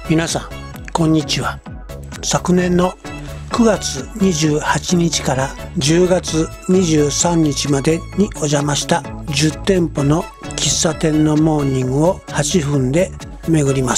皆さんこんにちは。昨年の9月28日から10月23日までにお邪魔した10店舗の喫茶店のモーニングを8分で巡ります。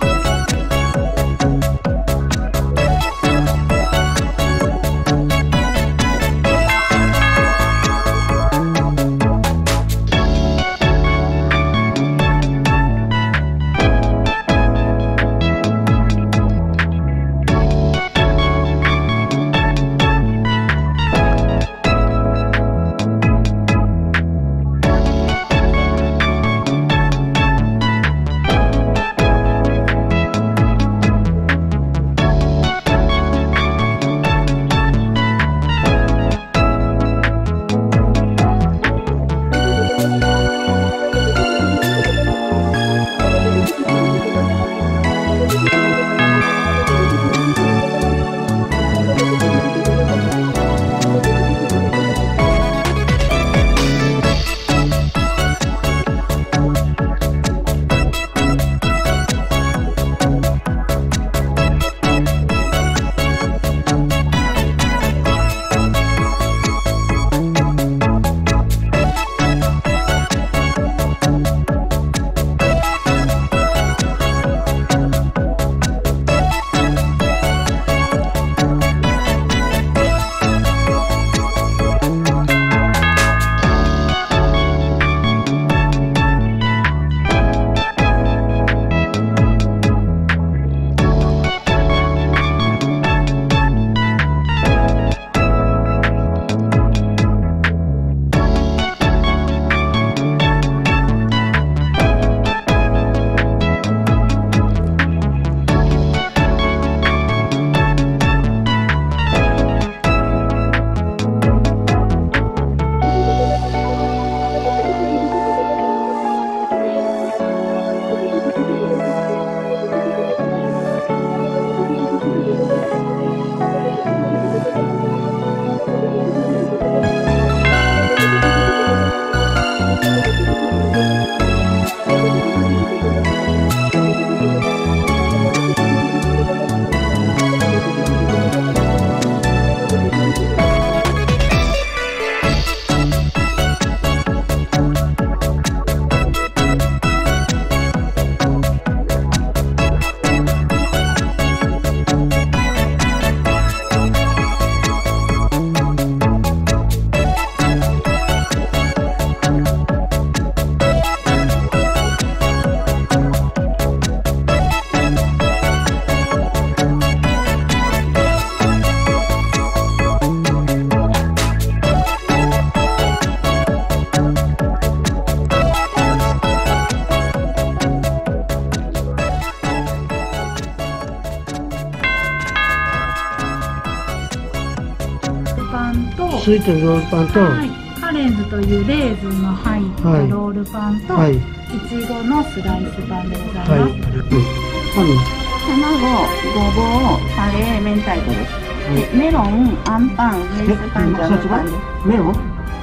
スイートロールパンと、 はい、カレンズというレーズンの入ったロールパンと、はい、いちごのスライスパンでございます。はい、 卵、ごぼう、カレー、明太子です。でメロン、あんパン、ウグイスパン、ジャムパンです。 メロン、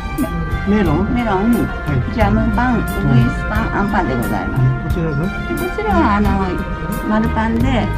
ジャムパン、ウグイスパン、あんパンでございます。こちらは丸パンで。